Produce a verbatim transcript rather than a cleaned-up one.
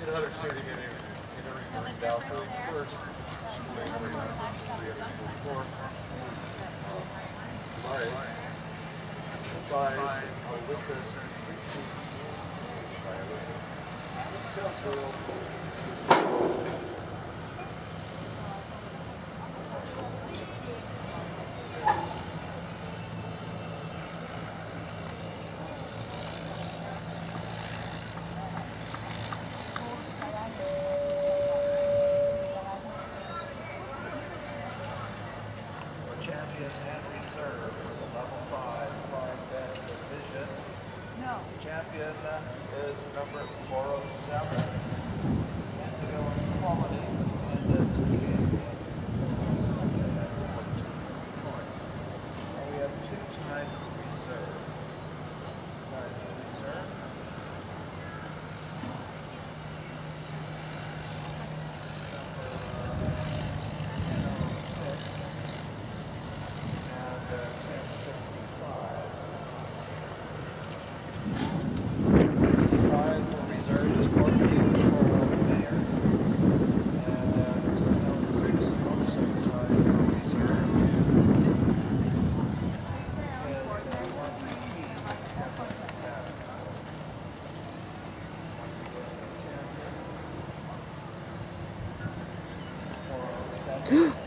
Another shooting in entering Marine Valkyrie first. three forty-four. Five. Five. Alyssa. Champion and reserve for the level five five dash division. No. Champion is number four oh seven. Antigo Quality and is champion. And we have two times reserve. Times reserve. Huh?